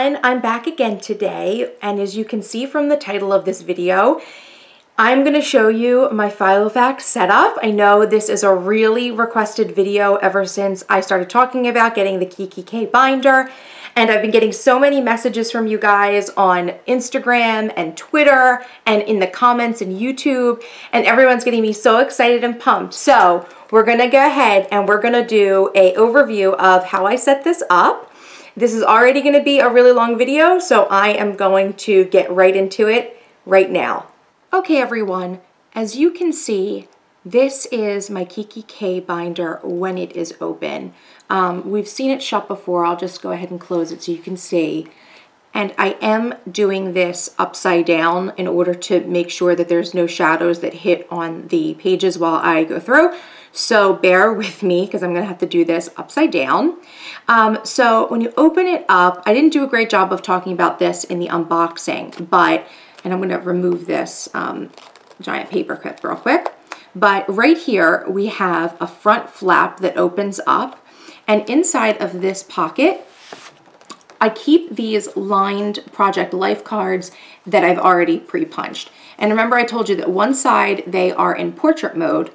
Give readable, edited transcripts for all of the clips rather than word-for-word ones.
everyone, I'm back again today, and as you can see from the title of this video, I'm going to show you my Filofax setup. I know this is a really requested video ever since I started talking about getting the Kikki binder, and I've been getting so many messages from you guys on Instagram and Twitter and in the comments and YouTube, and everyone's getting me so excited and pumped. So we're going to go ahead and we're going to do an overview of how I set this up. This is already going to be a really long video, so I am going to get right into it right now. Okay everyone, as you can see, this is my Kikki binder when it is open. We've seen it shut before. I'll just go ahead and close it so you can see. And I am doing this upside down in order to make sure that there's no shadows that hit on the pages while I go through. So bear with me because I'm going to have to do this upside down. So when you open it up, I didn't do a great job of talking about this in the unboxing, and I'm going to remove this giant paper clip real quick. But right here we have a front flap that opens up, and inside of this pocket I keep these lined Project Life cards that I've already pre-punched. And remember I told you that one side they are in portrait mode,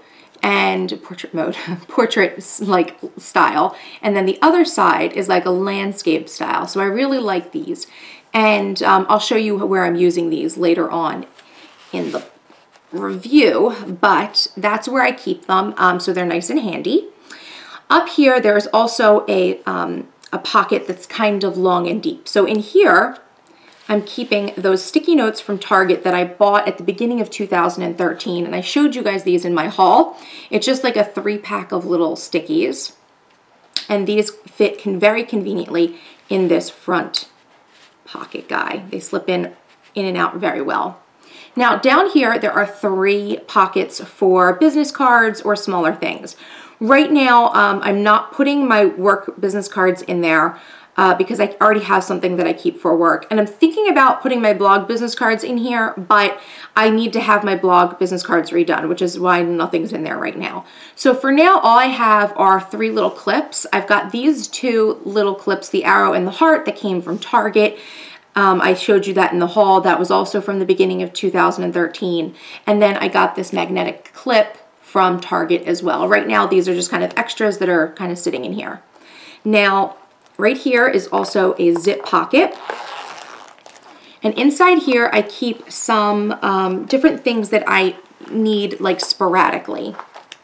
portrait like style, and then the other side is like a landscape style. So I really like these, and I'll show you where I'm using these later on in the review, but that's where I keep them, so they're nice and handy. Up here there's also a pocket that's kind of long and deep. So in here I'm keeping those sticky notes from Target that I bought at the beginning of 2013, and I showed you guys these in my haul. It's just like a 3-pack of little stickies, and these fit very conveniently in this front pocket guy. They slip in and out very well. Now down here there are 3 pockets for business cards or smaller things. Right now I'm not putting my work business cards in there because I already have something that I keep for work, and I'm thinking about putting my blog business cards in here, but I need to have my blog business cards redone, which is why nothing's in there right now. So for now all I have are 3 little clips. I've got these 2 little clips, the arrow and the heart, that came from Target. I showed you that in the haul. That was also from the beginning of 2013. And then I got this magnetic clip from Target as well. Right now these are just kind of extras that are kind of sitting in here. Now right here is also a zip pocket, and inside here I keep some different things that I need like sporadically.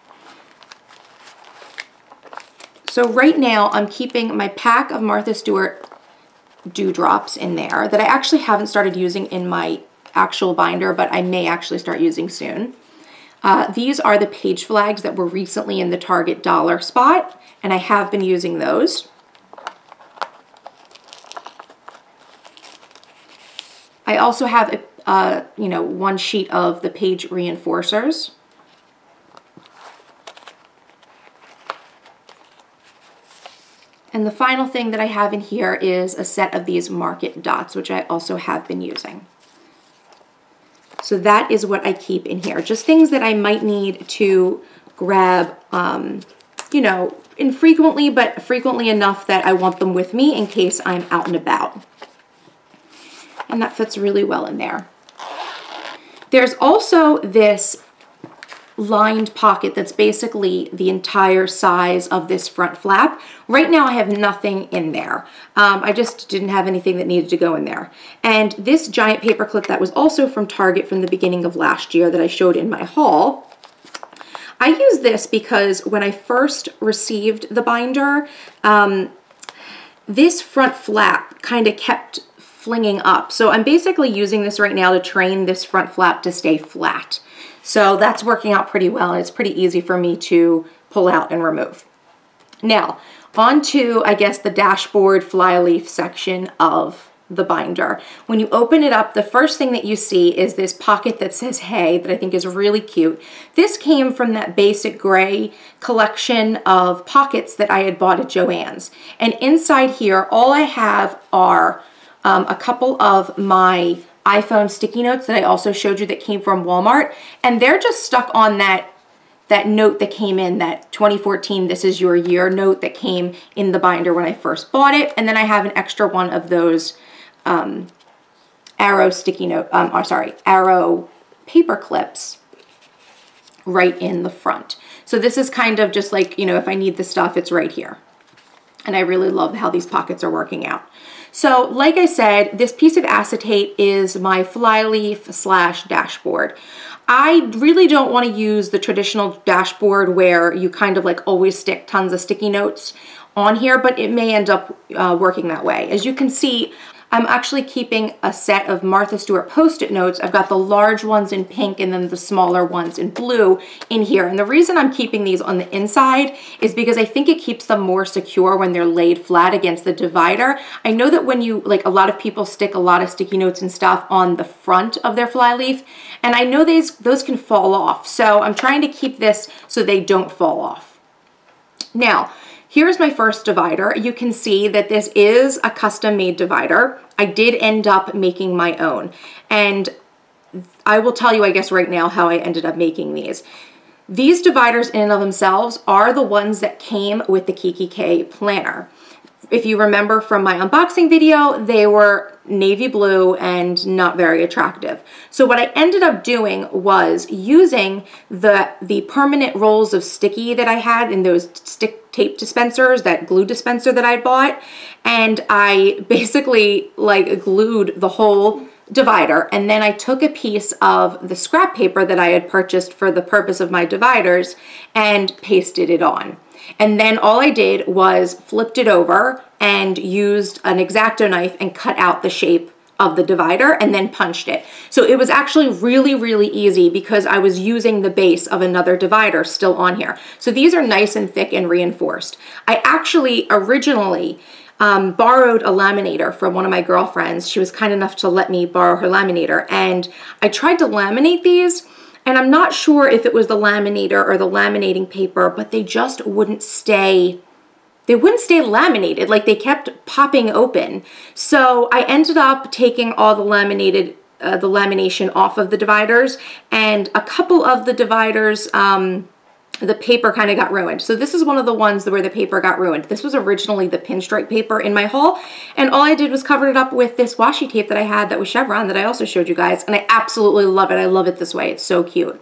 So right now I'm keeping my pack of Martha Stewart dewdrops in there that I actually haven't started using in my actual binder, but I may actually start using soon. These are the page flags that were recently in the Target dollar spot, and I have been using those. I also have one sheet of the page reinforcers. And the final thing that I have in here is a set of these market dots, which I also have been using. So that is what I keep in here. Just things that I might need to grab, infrequently, but frequently enough that I want them with me in case I'm out and about. And that fits really well in there. There's also this lined pocket that's basically the entire size of this front flap. Right now I have nothing in there. I just didn't have anything that needed to go in there. And this giant paper clip that was also from Target from the beginning of last year that I showed in my haul, I use this because when I first received the binder, this front flap kind of kept flinging up. So I'm basically using this right now to train this front flap to stay flat. So that's working out pretty well, and it's pretty easy for me to pull out and remove. Now, on to, I guess, the dashboard flyleaf section of the binder. When you open it up, the first thing that you see is this pocket that says "Hey" that I think is really cute. This came from that basic gray collection of pockets that I had bought at Joann's. And inside here, all I have are a couple of my iPhone sticky notes that I also showed you that came from Walmart, and they're just stuck on that note that came in, that 2014 "This is your year" note that came in the binder when I first bought it. And then I have an extra one of those arrow sticky note, arrow paper clips right in the front. So this is kind of just like, you know, if I need the stuff, it's right here. And I really love how these pockets are working out. So like I said, this piece of acetate is my flyleaf / dashboard. I really don't want to use the traditional dashboard where you kind of like always stick tons of sticky notes on here, but it may end up working that way. As you can see, I'm actually keeping a set of Martha Stewart Post-it notes. I've got the large ones in pink and then the smaller ones in blue in here. And the reason I'm keeping these on the inside is because I think it keeps them more secure when they're laid flat against the divider. I know that when you, like a lot of people stick a lot of sticky notes and stuff on the front of their flyleaf, and I know those can fall off. So I'm trying to keep this so they don't fall off. Now, here's my first divider. You can see that this is a custom-made divider. I did end up making my own. And I will tell you, I guess, right now how I ended up making these. These dividers in and of themselves are the ones that came with the Kikki K planner. If you remember from my unboxing video, they were navy blue and not very attractive. So what I ended up doing was using the permanent rolls of sticky that I had in those stick tape dispensers, that glue dispenser that I bought, and I basically like glued the whole divider, and then I took a piece of the scrap paper that I had purchased for the purpose of my dividers and pasted it on. And then all I did was flipped it over and used an X-Acto knife and cut out the shape of the divider and then punched it. So it was actually really, really easy because I was using the base of another divider still on here. So these are nice and thick and reinforced. I actually originally borrowed a laminator from one of my girlfriends. She was kind enough to let me borrow her laminator, and I tried to laminate these, and I'm not sure if it was the laminator or the laminating paper, but they just wouldn't stay. They wouldn't stay laminated, like they kept popping open. So I ended up taking all the lamination off of the dividers, and a couple of the dividers, the paper kind of got ruined. So this is one of the ones where the paper got ruined. This was originally the pinstripe paper in my haul, and all I did was cover it up with this washi tape that I had that was chevron that I also showed you guys, and I absolutely love it. I love it this way. It's so cute.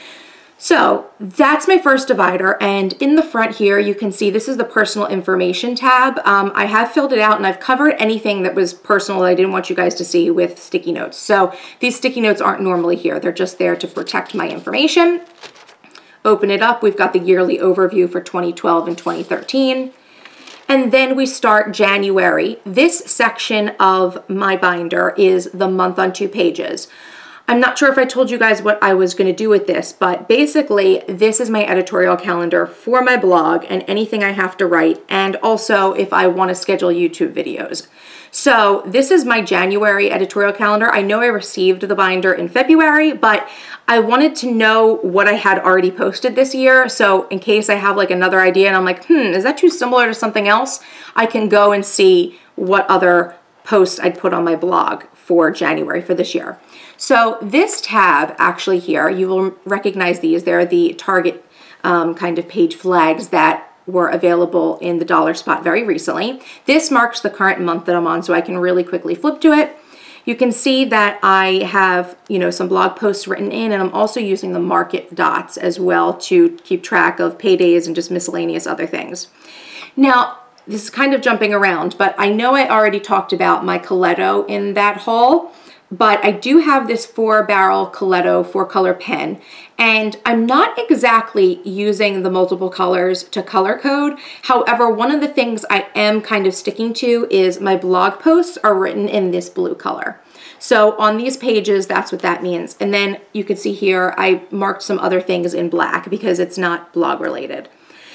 So that's my first divider, and in the front here you can see this is the personal information tab. I have filled it out and I've covered anything that was personal that I didn't want you guys to see with sticky notes. So these sticky notes aren't normally here. They're just there to protect my information. Open it up, we've got the yearly overview for 2012 and 2013. And then we start January. This section of my binder is the month on 2 pages. I'm not sure if I told you guys what I was going to do with this, but basically this is my editorial calendar for my blog and anything I have to write, and also if I want to schedule YouTube videos. So this is my January editorial calendar. I know I received the binder in February, but I wanted to know what I had already posted this year. So in case I have like another idea and I'm like, is that too similar to something else? I can go and see what other posts I'd put on my blog for January for this year. So this tab actually here, you will recognize these. They're the Target kind of page flags that were available in the dollar spot very recently. This marks the current month that I'm on, so I can really quickly flip to it. You can see that I have, you know, some blog posts written in, and I'm also using the market dots as well to keep track of paydays and just miscellaneous other things. Now, this is kind of jumping around, but I know I already talked about my Coletto in that haul, but I do have this 4-barrel Coletto 4-color pen, and I'm not exactly using the multiple colors to color code. However, one of the things I am kind of sticking to is my blog posts are written in this blue color. So on these pages, that's what that means. And then you can see here, I marked some other things in black because it's not blog related.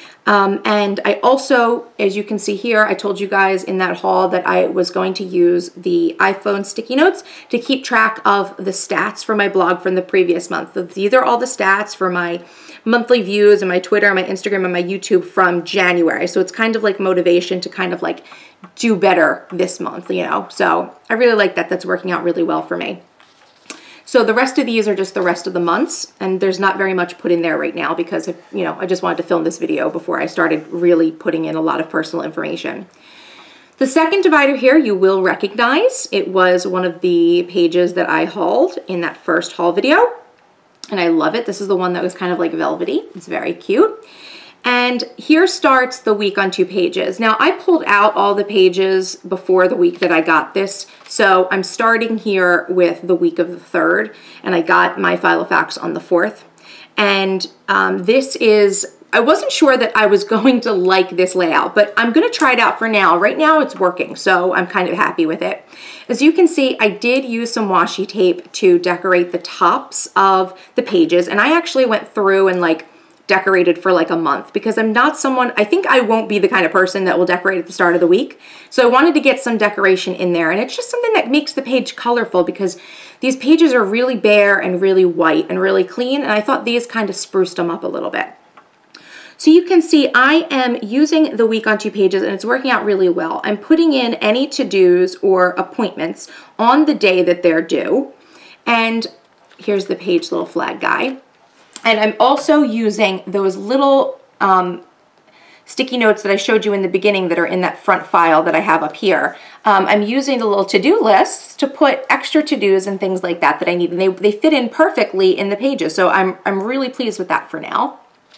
And I also, as you can see here, I told you guys in that haul that I was going to use the iPhone sticky notes to keep track of the stats for my blog from the previous month. These are all the stats for my monthly views and my Twitter, my Instagram, and my YouTube from January. So it's kind of like motivation to kind of like do better this month, you know? So I really like that. That's working out really well for me. So the rest of these are just the rest of the months, and there's not very much put in there right now because, I just wanted to film this video before I started really putting in a lot of personal information. The second divider here you will recognize. It was one of the pages that I hauled in that first haul video, and I love it. This is the one that was kind of like velvety. It's very cute. And here starts the week on 2 pages. Now I pulled out all the pages before the week that I got this, so I'm starting here with the week of the 3rd, and I got my Filofax on the 4th. And this is, I wasn't sure that I was going to like this layout, but I'm gonna try it out for now. Right now it's working, so I'm kind of happy with it. As you can see, I did use some washi tape to decorate the tops of the pages, and I actually went through and like decorated for like a month because I'm not someone, I think I won't be the kind of person that will decorate at the start of the week. So I wanted to get some decoration in there, and it's just something that makes the page colorful because these pages are really bare and really white and really clean, and I thought these kind of spruced them up a little bit. So you can see I am using the week on 2 pages, and it's working out really well. I'm putting in any to-dos or appointments on the day that they're due. And here's the page little flag guy. And I'm also using those little sticky notes that I showed you in the beginning that are in that front file that I have up here. I'm using the little to-do lists to put extra to-dos and things like that that I need. And they fit in perfectly in the pages. So I'm really pleased with that for now.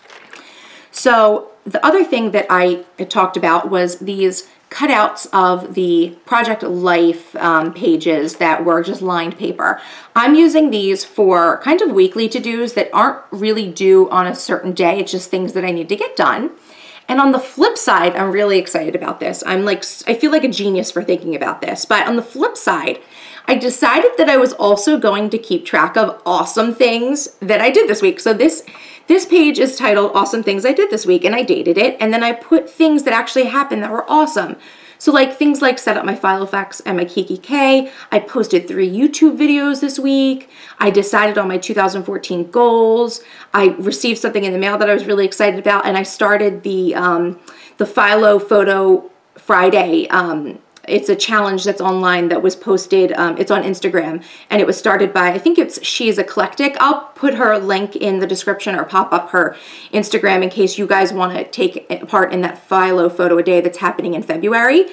So the other thing that I talked about was these cutouts of the Project Life pages that were just lined paper. I'm using these for kind of weekly to-dos that aren't really due on a certain day. It's just things that I need to get done. And on the flip side, I'm really excited about this. I feel like a genius for thinking about this. But on the flip side, I decided that I was also going to keep track of awesome things that I did this week. So this page is titled Awesome Things I Did This Week, and I dated it, and then I put things that actually happened that were awesome. So like things like set up my Filofax and my Kikki. I posted 3 YouTube videos this week. I decided on my 2014 goals. I received something in the mail that I was really excited about, and I started the Philo Photo Friday. It's a challenge that's online that was posted, it's on Instagram, and it was started by, I think it's She's Eclectic. I'll put her link in the description or pop up her Instagram in case you guys want to take part in that Philo photo a day that's happening in February.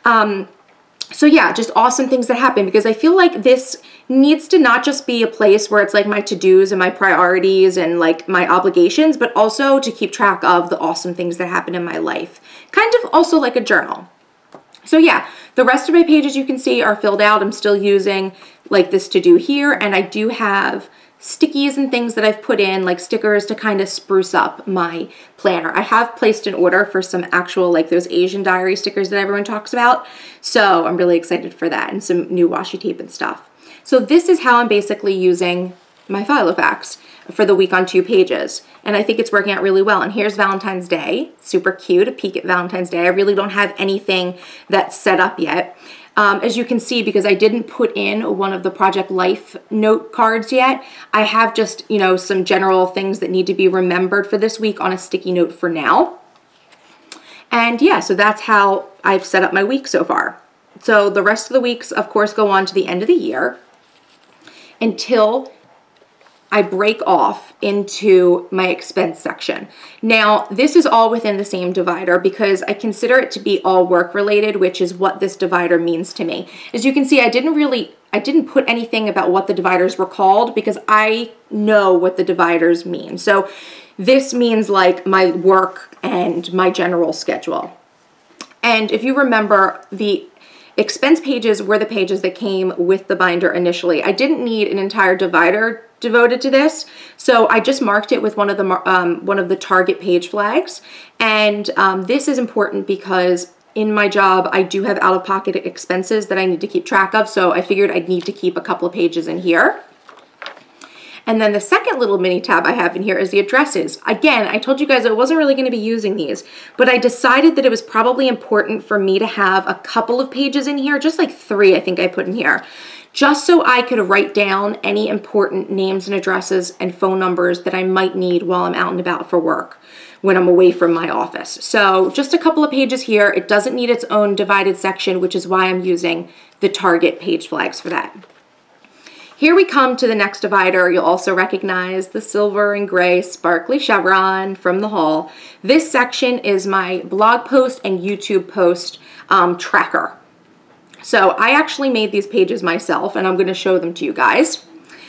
So yeah, just awesome things that happen, because I feel like this needs to not just be a place where it's like my to-dos and my priorities and like my obligations, but also to keep track of the awesome things that happen in my life. Kind of also like a journal. So yeah, the rest of my pages you can see are filled out. I'm still using like this to do here, and I do have stickies and things that I've put in, like stickers to kind of spruce up my planner. I have placed an order for some actual like those Asian diary stickers that everyone talks about. So I'm really excited for that, and some new washi tape and stuff. So this is how I'm basically using my Filofax for the week on 2 pages. And I think it's working out really well. And here's Valentine's Day. Super cute, a peek at Valentine's Day. I really don't have anything that's set up yet. As you can see, because I didn't put in one of the Project Life note cards yet, I have just, you know, some general things that need to be remembered for this week on a sticky note for now. And yeah, so that's how I've set up my week so far. So the rest of the weeks, of course, go on to the end of the year until I break off into my expense section. Now, this is all within the same divider because I consider it to be all work related, which is what this divider means to me. As you can see, I didn't put anything about what the dividers were called because I know what the dividers mean. So this means like my work and my general schedule. And if you remember, the expense pages were the pages that came with the binder initially. I didn't need an entire divider devoted to this, so I just marked it with one of the Target page flags. And this is important because in my job I do have out-of-pocket expenses that I need to keep track of, so I figured I'd need to keep a couple of pages in here. And then the second little mini tab I have in here is the addresses. Again, I told you guys I wasn't really going to be using these, but I decided that it was probably important for me to have a couple of pages in here, just like 3 I think I put in here, just so I could write down any important names and addresses and phone numbers that I might need while I'm out and about for work when I'm away from my office. So just a couple of pages here. It doesn't need its own divided section, which is why I'm using the Target page flags for that. Here we come to the next divider. You'll also recognize the silver and gray sparkly chevron from the haul. This section is my blog post and YouTube post tracker. So I actually made these pages myself, and I'm going to show them to you guys.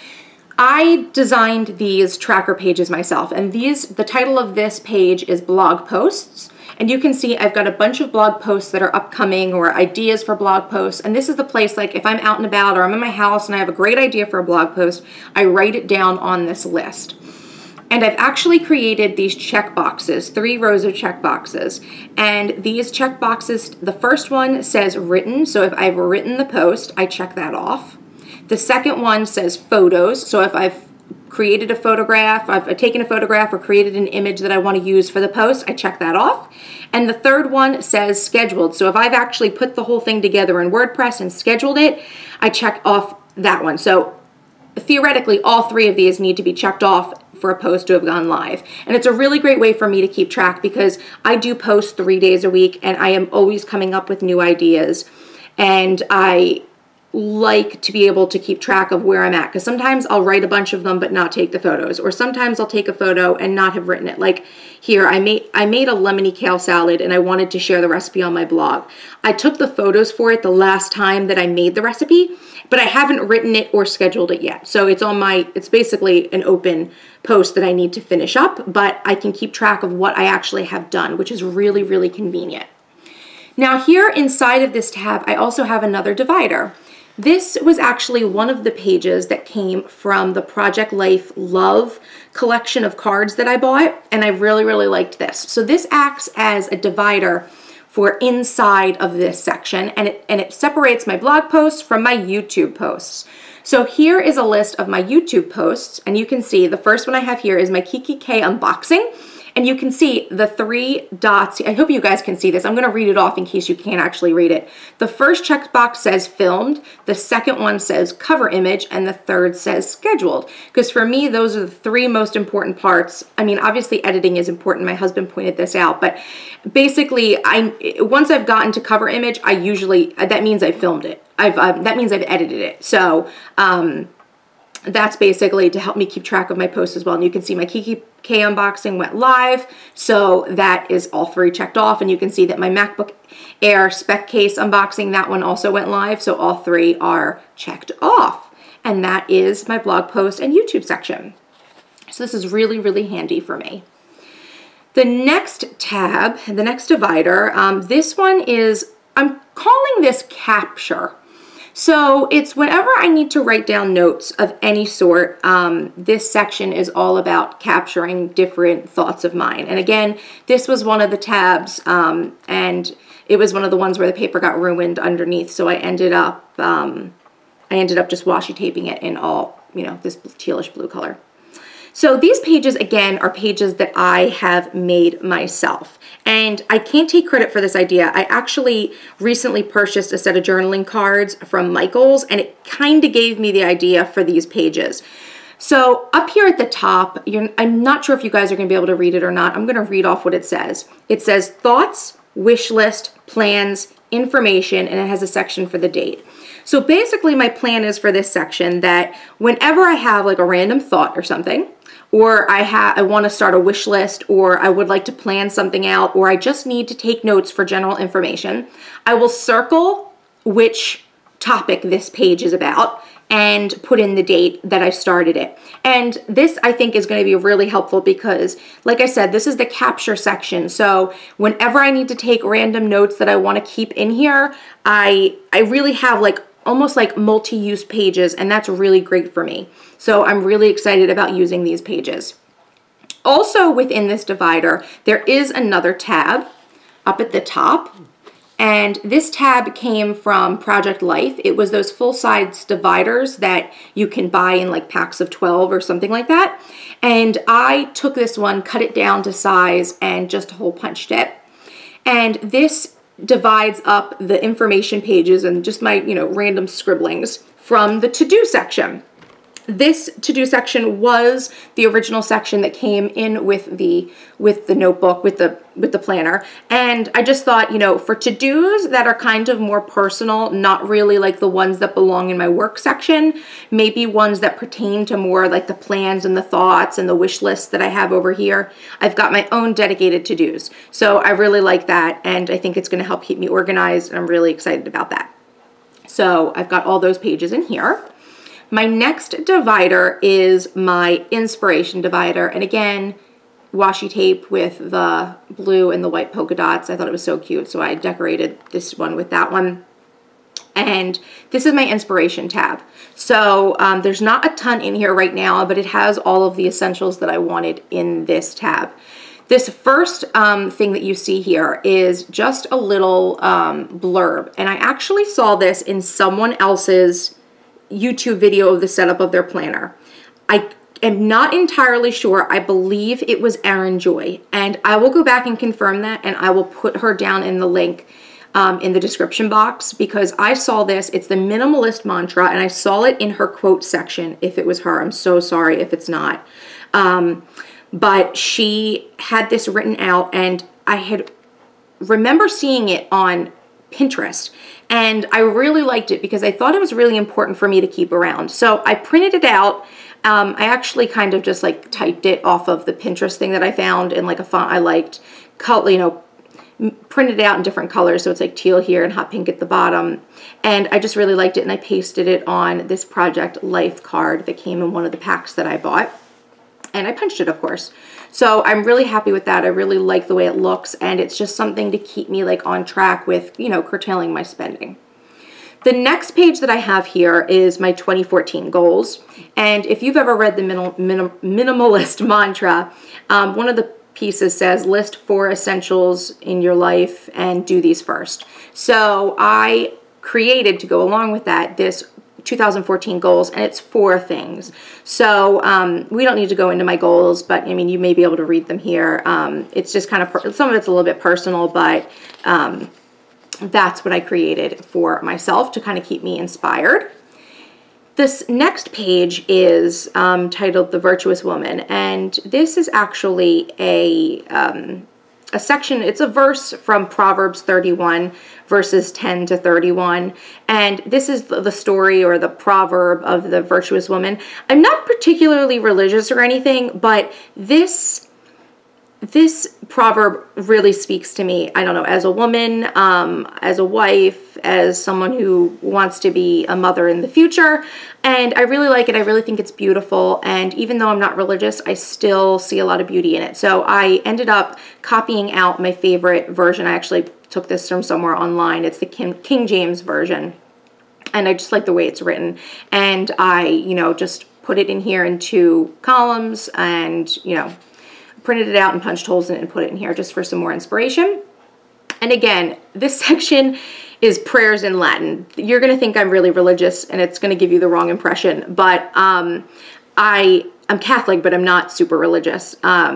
I designed these tracker pages myself, and the title of this page is blog posts. And you can see I've got a bunch of blog posts that are upcoming or ideas for blog posts. And this is the place, like if I'm out and about or I'm in my house and I have a great idea for a blog post, I write it down on this list. And I've actually created these check boxes, 3 rows of check boxes. And these check boxes, the first one says written. So if I've written the post, I check that off. The second one says photos. So if I've created a photograph, I've taken a photograph or created an image that I want to use for the post, I check that off. And the third one says scheduled. So if I've actually put the whole thing together in WordPress and scheduled it, I check off that one. So theoretically, all 3 of these need to be checked off for a post to have gone live. And it's a really great way for me to keep track because I do post 3 days a week and I am always coming up with new ideas. And I like to be able to keep track of where I'm at, because sometimes I'll write a bunch of them but not take the photos, or sometimes I'll take a photo and not have written it. Like here, I made a lemony kale salad and I wanted to share the recipe on my blog. I took the photos for it the last time that I made the recipe, but I haven't written it or scheduled it yet. So it's basically an open post that I need to finish up, but I can keep track of what I actually have done, which is really, really convenient. Now here inside of this tab, I also have another divider. This was actually one of the pages that came from the Project Life Love collection of cards that I bought, and I really, really liked this. So this acts as a divider for inside of this section, and it separates my blog posts from my YouTube posts. So here is a list of my YouTube posts, and you can see the first one I have here is my Kikki unboxing. And you can see the 3 dots. I hope you guys can see this. I'm going to read it off in case you can't actually read it. The first checkbox says filmed. The second one says cover image. And the third says scheduled. Because for me, those are the 3 most important parts. I mean, obviously editing is important. My husband pointed this out. But basically, once I've gotten to cover image, that means I filmed it. That means I've edited it. So that's basically to help me keep track of my posts as well. And you can see my Kikki unboxing went live, so that is all 3 checked off. And you can see that my MacBook Air spec case unboxing, that one also went live, so all 3 are checked off. And that is my blog post and YouTube section. So this is really, really handy for me. The next tab, the next divider, this one is, I'm calling this capture. So it's whenever I need to write down notes of any sort, this section is all about capturing different thoughts of mine. And again, this was one of the tabs, and it was one of the ones where the paper got ruined underneath. So I ended up just washi taping it in all, this tealish blue color. So these pages, again, are pages that I have made myself. And I can't take credit for this idea. I actually recently purchased a set of journaling cards from Michael's, and it kind of gave me the idea for these pages. So up here at the top, I'm not sure if you guys are going to be able to read it or not. I'm going to read off what it says. It says thoughts, wish list, plans, information, and it has a section for the date. So basically my plan is for this section that whenever I have like a random thought or something, or I want to start a wish list, or I would like to plan something out, or I just need to take notes for general information, I will circle which topic this page is about and put in the date that I started it. And this, I think, is going to be really helpful because, like I said, this is the capture section. So whenever I need to take random notes that I want to keep in here, I really have almost like multi-use pages, and that's really great for me. So I'm really excited about using these pages. Also within this divider, there is another tab up at the top. And this tab came from Project Life. It was those full-size dividers that you can buy in like packs of 12 or something like that. And I took this one, cut it down to size, and just hole punched it. And this divides up the information pages and just my, random scribblings from the to-do section. This to-do section was the original section that came in with the notebook, with the planner. And I just thought, you know, for to-dos that are kind of more personal, not really like the ones that belong in my work section, maybe ones that pertain to more like the plans and the thoughts and the wish lists that I have over here. I've got my own dedicated to-dos. So I really like that, and I think it's going to help keep me organized, and I'm really excited about that. So I've got all those pages in here. My next divider is my inspiration divider. And again, washi tape with the blue and the white polka dots. I thought it was so cute, so I decorated this one with that one. And this is my inspiration tab. So there's not a ton in here right now, but it has all of the essentials that I wanted in this tab. This first thing that you see here is just a little blurb. And I actually saw this in someone else's YouTube video of the setup of their planner. I am not entirely sure. I believe it was Erin Joy, and I will go back and confirm that, and I will put her down in the link in the description box, because I saw this. It's the minimalist mantra, and I saw it in her quote section. If it was her, I'm so sorry if it's not. But she had this written out, and I remember seeing it on Pinterest, and I really liked it because I thought it was really important for me to keep around. So I printed it out. I actually kind of just like typed it off of the Pinterest thing that I found in like a font I liked, you know, printed it out in different colors. So it's like teal here and hot pink at the bottom. And I just really liked it, and I pasted it on this Project Life card that came in one of the packs that I bought. And I punched it, of course. So I'm really happy with that. I really like the way it looks, and it's just something to keep me like on track with, you know, curtailing my spending. The next page that I have here is my 2014 goals. And if you've ever read the minimalist mantra, one of the pieces says list 4 essentials in your life and do these first. So I created, to go along with that, this 2014 goals, and it's 4 things. So we don't need to go into my goals, but I mean, you may be able to read them here. It's just kind of, some of it's a little bit personal, but that's what I created for myself to kind of keep me inspired. This next page is titled The Virtuous Woman, and this is actually a section, it's a verse from Proverbs 31, verses 10 to 31. And this is the story or the proverb of the virtuous woman. I'm not particularly religious or anything, but this proverb really speaks to me. I don't know, as a woman, as a wife, as someone who wants to be a mother in the future. And I really like it. I really think it's beautiful. And even though I'm not religious, I still see a lot of beauty in it. So I ended up copying out my favorite version. I actually took this from somewhere online. It's the King James version. And I just like the way it's written. And I, you know, just put it in here in 2 columns and, you know, printed it out and punched holes in it and put it in here just for some more inspiration. And again, this section is prayers in Latin. You're going to think I'm really religious, and it's going to give you the wrong impression, but I'm Catholic, but I'm not super religious.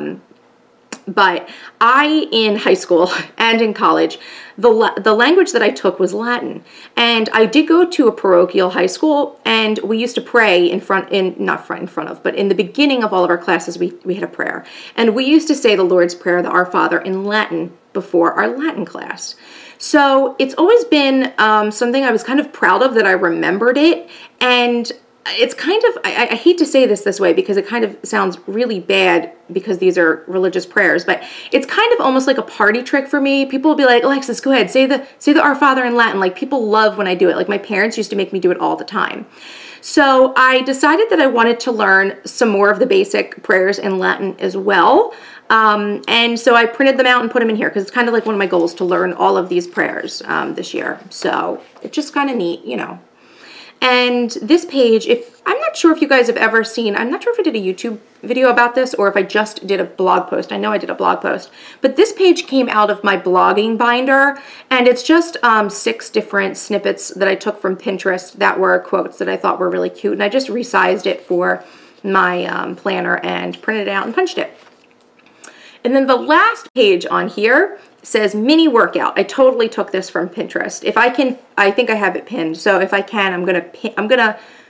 But in high school and in college, the language that I took was Latin. And I did go to a parochial high school, and we used to pray not in front of, but in the beginning of all of our classes, we had a prayer. And we used to say the Lord's Prayer, the Our Father, in Latin before our Latin class. So it's always been something I was kind of proud of, that I remembered it. And it's kind of, I hate to say this way because it kind of sounds really bad because these are religious prayers, but it's kind of almost like a party trick for me. People will be like, Alexis, go ahead, say the Our Father in Latin. Like, people love when I do it. Like, my parents used to make me do it all the time. So I decided that I wanted to learn some more of the basic prayers in Latin as well. And so I printed them out and put them in here because it's kind of like one of my goals to learn all of these prayers this year. So it's just kind of neat, you know. And this page, I'm not sure if you guys have ever seen, I'm not sure if I did a YouTube video about this or if I just did a blog post. I know I did a blog post, but this page came out of my blogging binder, and it's just 6 different snippets that I took from Pinterest that were quotes that I thought were really cute, and I just resized it for my planner and printed it out and punched it. And then the last page on here says mini workout. I totally took this from Pinterest. If I can, I think I have it pinned. So if I can, I'm gonna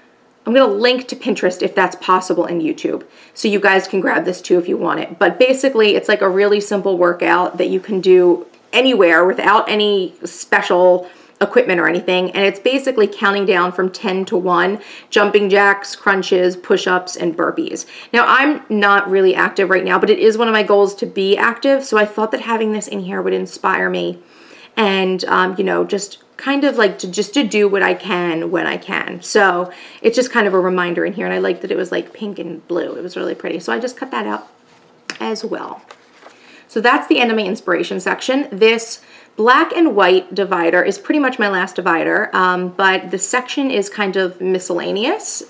I'm going to link to Pinterest if that's possible in YouTube. So you guys can grab this too if you want it. But basically, it's like a really simple workout that you can do anywhere without any special equipment or anything. And it's basically counting down from 10 to 1, jumping jacks, crunches, push-ups, and burpees. Now, I'm not really active right now, but it is one of my goals to be active. So I thought that having this in here would inspire me and, you know, just kind of like to do what I can when I can. So it's just kind of a reminder in here. And I like that it was like pink and blue. It was really pretty. So I just cut that out as well. So that's the end of my inspiration section. This black and white divider is pretty much my last divider, but the section is kind of miscellaneous.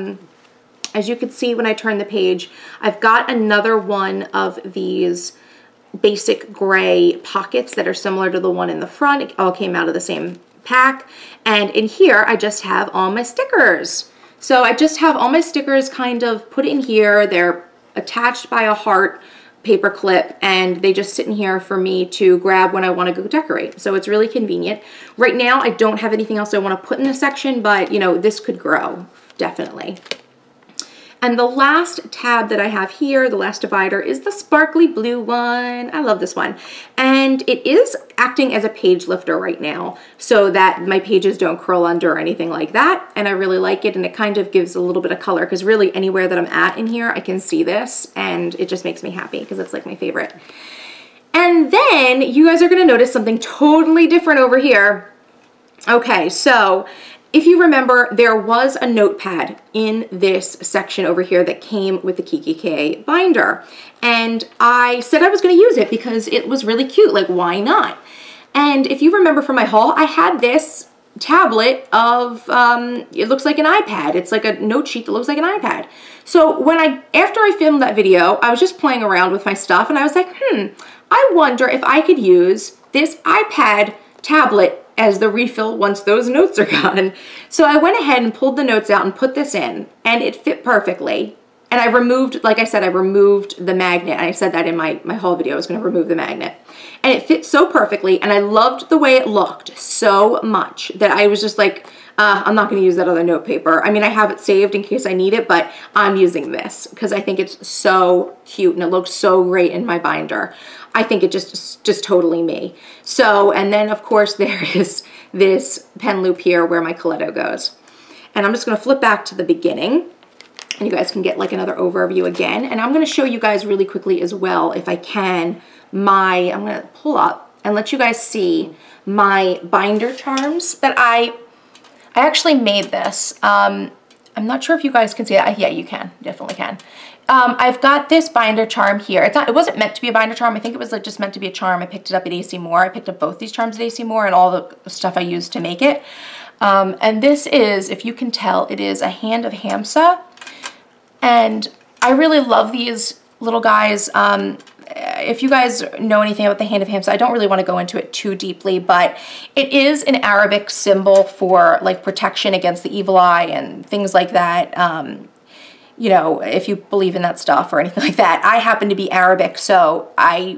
As you can see when I turn the page, I've got another one of these basic gray pockets that are similar to the one in the front. It all came out of the same pack. And in here, I just have all my stickers. So I just have all my stickers kind of put in here. They're attached by a heart paper clip, and they just sit in here for me to grab when I want to go decorate. So it's really convenient. Right now, I don't have anything else I want to put in this section, but you know, this could grow, definitely. And the last tab that I have here, the last divider, is the sparkly blue one. I love this one. And it is acting as a page lifter right now so that my pages don't curl under or anything like that. And I really like it, and it kind of gives a little bit of color because really anywhere that I'm at in here, I can see this, and it just makes me happy because it's like my favorite. And then you guys are gonna notice something totally different over here. Okay, so if you remember, there was a notepad in this section over here that came with the Kikki binder. And I said I was going to use it because it was really cute. Like, why not? And if you remember from my haul, I had this tablet of, it looks like an iPad. It's like a note sheet that looks like an iPad. So after I filmed that video, I was just playing around with my stuff and I was like, I wonder if I could use this iPad tablet as the refill once those notes are gone. So I went ahead and pulled the notes out and put this in, and it fit perfectly. And I removed, like I said, I removed the magnet. I said that in my haul video, I was gonna remove the magnet. And it fit so perfectly, and I loved the way it looked so much that I was just like, I'm not gonna use that other note paper. I mean, I have it saved in case I need it, but I'm using this because I think it's so cute and it looks so great in my binder. I think it just totally me. So, and then of course there is this pen loop here where my Coletto goes. And I'm just gonna flip back to the beginning and you guys can get like another overview again. And I'm gonna show you guys really quickly as well, if I can, I'm gonna pull up and let you guys see my binder charms that I actually made this. I'm not sure if you guys can see that. Yeah, you can, definitely can. I've got this binder charm here. It wasn't meant to be a binder charm. I think it was like just meant to be a charm. I picked it up at AC Moore. I picked up both these charms at AC Moore and all the stuff I used to make it. And this is, if you can tell, it is a hand of Hamsa. And I really love these little guys. If you guys know anything about the hand of Hamsa, I don't really want to go into it too deeply, but it is an Arabic symbol for like protection against the evil eye and things like that. You know, if you believe in that stuff or anything like that. I happen to be Arabic, so I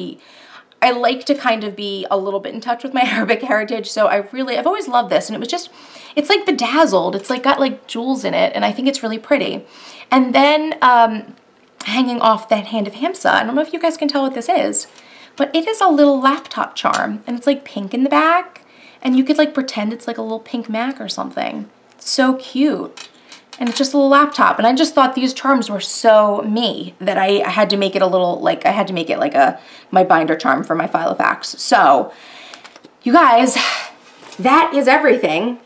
like to kind of be a little bit in touch with my Arabic heritage, so I've always loved this, and it's like bedazzled. It's like got like jewels in it, and I think it's really pretty. And then hanging off that hand of Hamsa, I don't know if you guys can tell what this is, but it is a little laptop charm, and it's like pink in the back, and you could like pretend it's like a little pink Mac or something. It's so cute. And it's just a little laptop. And I just thought these charms were so me that I had to make it a little, like, I had to make it like my binder charm for my Filofax. So, you guys, that is everything.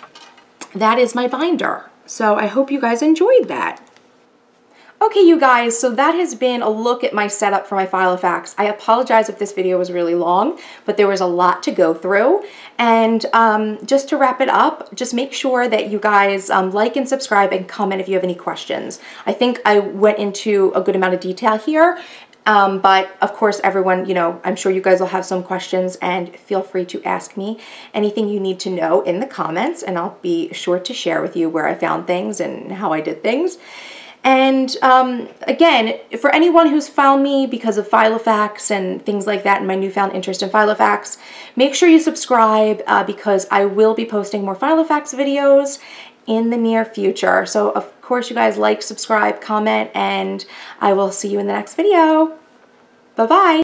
That is my binder. So I hope you guys enjoyed that. Okay, you guys, so that has been a look at my setup for my Filofax. I apologize if this video was really long, but there was a lot to go through. And just to wrap it up, just make sure that you guys like and subscribe and comment if you have any questions. I think I went into a good amount of detail here, but of course everyone, you know, I'm sure you guys will have some questions, and feel free to ask me anything you need to know in the comments, and I'll be sure to share with you where I found things and how I did things. And again, for anyone who's found me because of Filofax and things like that and my newfound interest in Filofax, make sure you subscribe because I will be posting more Filofax videos in the near future. So of course you guys like, subscribe, comment, and I will see you in the next video. Bye-bye.